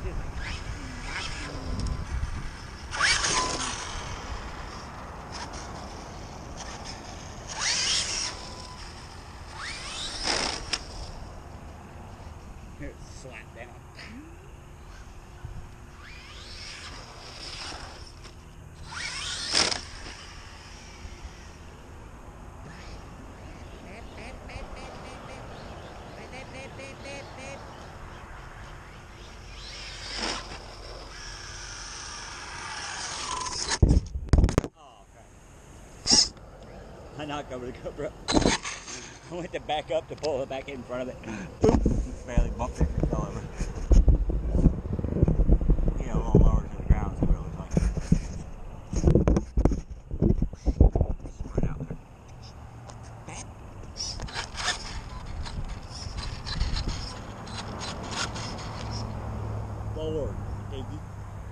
Here, slap down. I knocked over the GoPro. I went to back up to pull it back in front of it. Boop! Barely bumped it and fell over. Yeah, a little lower to the ground is what it looks like. Right out there. Lord, Iggy.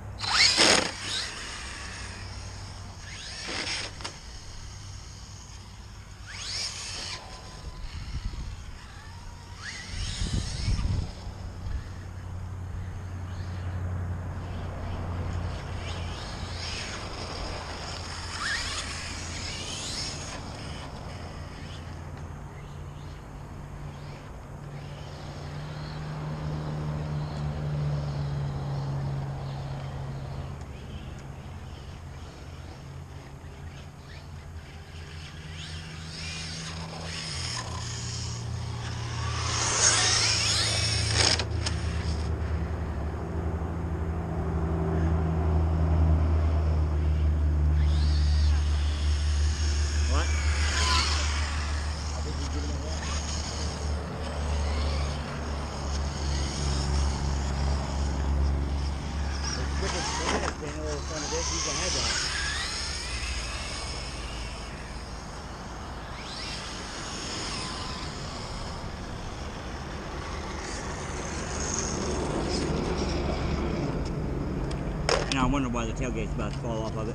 Now I wonder why the tailgate's about to fall off of it.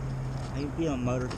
How you feeling, motor?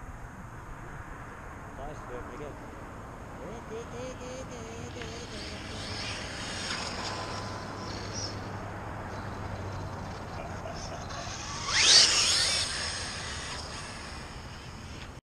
Pretty good.